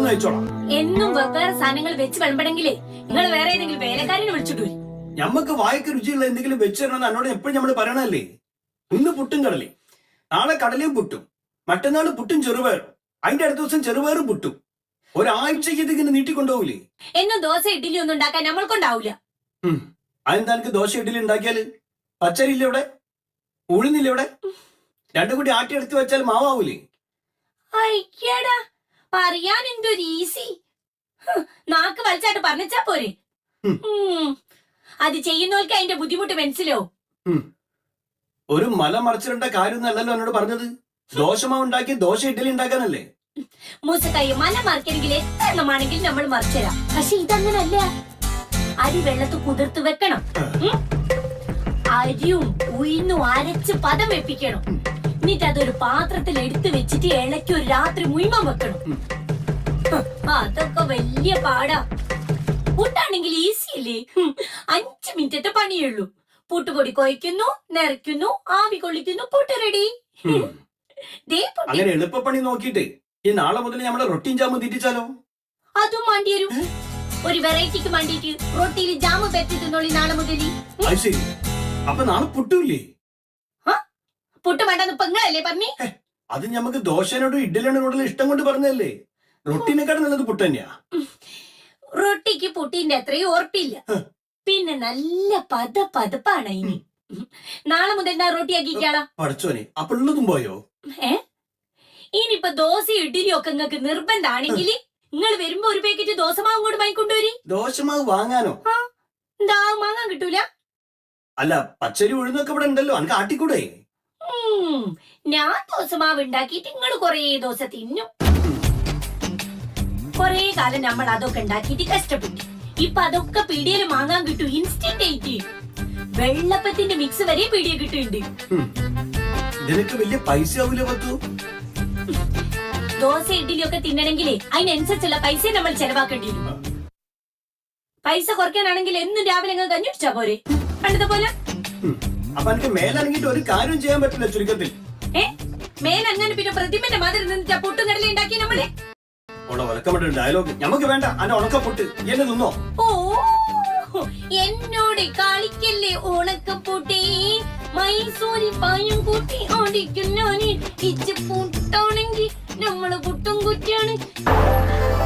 കഴിച്ചോളാം. എന്നും വെവ്വേറെ സാധനങ്ങൾ വെച്ച് വിളമ്പണെങ്കിലേ നിങ്ങൾ വേറെ ഏതെങ്കിലും വേലക്കാരനെ വിളിച്ചിട്ട് വരും. ഞമ്മക്ക് വായക്ക് രുചിയുള്ള എന്തെങ്കിലും വെച്ച് തരണമെന്ന് എന്നോട് എപ്പോഴും നമ്മള് പറയണല്ലേ. ഇന്ന് പുട്ടും കടലേ, നാളെ കടലയും പുട്ടും, മറ്റന്നാള് പുട്ടും ചെറുപയറും, അതിന്റെ അടുത്ത ദിവസം ചെറുപയറും പുട്ടും. ഒരാഴ്ചക്ക് ഇതിങ്ങനെ നീട്ടിക്കൊണ്ടുപോകില്ലേ? എന്നും ദോശ ഇഡ്ഡലി ഒന്നും ഉണ്ടാക്കാൻ നമ്മൾക്കൊണ്ടാവൂല. അതെന്താ എനിക്ക് ദോശ ഇഡ്ഡലി ഉണ്ടാക്കിയാല്? പച്ചരി ഇല്ല ഇവിടെ, ഉഴുന്നില്ല ഇവിടെ, രണ്ടും കൂടി ആട്ടി എടുത്ത് വെച്ചാൽ മാവാവൂലേ? അയ്യടാ, പറയാൻ എന്തൊരു ഈസി. നാക്ക് വലിച്ചാട്ട് പറഞ്ഞാ പോരെ. അത് ചെയ്യുന്നവർക്ക് അതിന്റെ ബുദ്ധിമുട്ട് മനസ്സിലോ? ഒരു മല മറിച്ചിടേണ്ട കാര്യം അല്ലല്ലോ എന്നോട് പറഞ്ഞത്. ദോശമാവ് ഉണ്ടാക്കി ദോശ ഇഡ്ഡലി ഉണ്ടാക്കാനല്ലേ? മൂസക്കയ്യ മല മറിക്കണമെങ്കിൽ എത്ര എണ്ണമാണെങ്കിലും നമ്മൾ മറിച്ചരാം. പക്ഷെ ഇതങ്ങനല്ല. അരി വെള്ളത്ത് കുതിർത്ത് വെക്കണം. അരിയും ഉയർന്നും അരച്ച് പദം വെപ്പിക്കണം. എന്നിട്ട് അതൊരു പാത്രത്തിൽ എടുത്തു വെച്ചിട്ട് ഇളക്കി ഒരു രാത്രി മുഴുവൻ വെക്കണം. അതൊക്കെ വലിയ പാടാ. പുട്ടാണെങ്കിൽ ഈസി അല്ലേ? 5 മിനിറ്റത്തെ പണിയുള്ളൂ. പുട്ടുപൊടി കൊയ്ക്കുന്നു, നിറയ്ക്കുന്നു, ആവി കൊള്ളിക്കുന്നു, പുട്ട് റെഡി. അങ്ങനെ എളുപ്പപ്പണി നോക്കിട്ട് ഈ നാളെ മുതൽ നമ്മളെ റൊട്ടിയും ജാമും തീറ്റിച്ചാലോ? അതും വേണ്ടി വരും. ഒരു വെറൈറ്റിക്ക് വേണ്ടിട്ട് റൊട്ടിയിൽ ജാമ് പെറ്റി തിന്നോളി നാളെ മുതൽ. ശരി, അപ്പൊ നാളെ പുട്ടില്ലേ? പുട്ട് വേണ്ടെന്ന് പെങ്ങളല്ലേ പറഞ്ഞേ? അത് ഞമ്മക്ക് ദോശനോടും ഇഡ്ഡലിനോടുള്ള ഇഷ്ടം കൊണ്ട് പറഞ്ഞല്ലേ. റൊട്ടിനെക്കാളും നല്ലത് പുട്ട് തന്നെയാ. റൊട്ടിക്ക് പുട്ടിന്റെ അത്രയും ഓർപ്പില്ല. പിന്നെ നല്ല പതപ്പാണ് ഇനി. നാളെ മുതൽ ഞാൻ റൊട്ടി ആക്കിക്കാളാ. പഠിച്ചോനെ, അപ്പൊ ഉള്ളതും പോയോ? ഇനിയിപ്പൊ ദോശ ഇഡ്ഡലി ഒക്കെ നിങ്ങൾക്ക് നിർബന്ധാണെങ്കിൽ നിങ്ങൾ വരുമ്പോ ഒരു പാക്കറ്റ് ദോശമാവും കൂടെ വാങ്ങിക്കൊണ്ടുവരി. ദോശമാവ് വാങ്ങാനോ? എന്താ വാങ്ങാൻ കിട്ടൂല? അല്ല, പച്ചരി ഉഴുന്നൊക്കെ ഇവിടെ ഉണ്ടല്ലോ, അനക്ക് ആട്ടിക്കൂടെ? ഞാൻ ദോശമാവ് ഉണ്ടാക്കിയിട്ട് നിങ്ങൾ കൊറേ ദോശ തിന്നും. കൊറേ കാലം നമ്മൾ അതൊക്കെ ഉണ്ടാക്കിയിട്ട് കഷ്ടപ്പെട്ടു. ഇപ്പൊ അതൊക്കെ പീടിയയിൽ വാങ്ങാൻ കിട്ടും ഇൻസ്റ്റന്റ് ആയിട്ട്. വെള്ളപ്പത്തിന്റെ മിക്സ് വരെ പീടിയ കിട്ടുന്നുണ്ട്. ഇതിനൊക്കെ വലിയ പൈസ ആവൂല പത്തു. ദോശ ഇഡ്ഡലി ഒക്കെ തിന്നണെങ്കിലേ അതിനനുസരിച്ചുള്ള പൈസ നമ്മൾ ചെലവാക്കേണ്ടി വരും. പൈസ കുറയ്ക്കാനാണെങ്കിൽ എന്നും രാവിലെ അങ്ങ് കഞ്ഞി കുടിച്ചാ പോരെ, പണ്ടത്തെ പോലെ. അപ്പൊ എനിക്ക് മേലനങ്ങിട്ട് ഒരു കാര്യം ചെയ്യാൻ പറ്റില്ല ചുരുക്കത്തിൽ. മേലങ്ങനെ പിന്നെ പ്രതിമന്റെ മാതിരി നിന്നിട്ടാ പുട്ടും കടല ഉണ്ടാക്കി നമ്മളെ. ഡയലോഗ് നമുക്ക് വേണ്ട. അന്റെ ഉണക്കപ്പൊട്ട് എന്നെ തിന്നോ? ഓ, എന്നോട് കളിക്കല്ലേ ഉണക്കപ്പൊട്ടേ. മൈസൂരി പായും കൂട്ടി ഓടിക്കുന്നോന് ഇച്ച് പുട്ടാണെങ്കിൽ നമ്മള് പുട്ടും കുറ്റിയാണ്.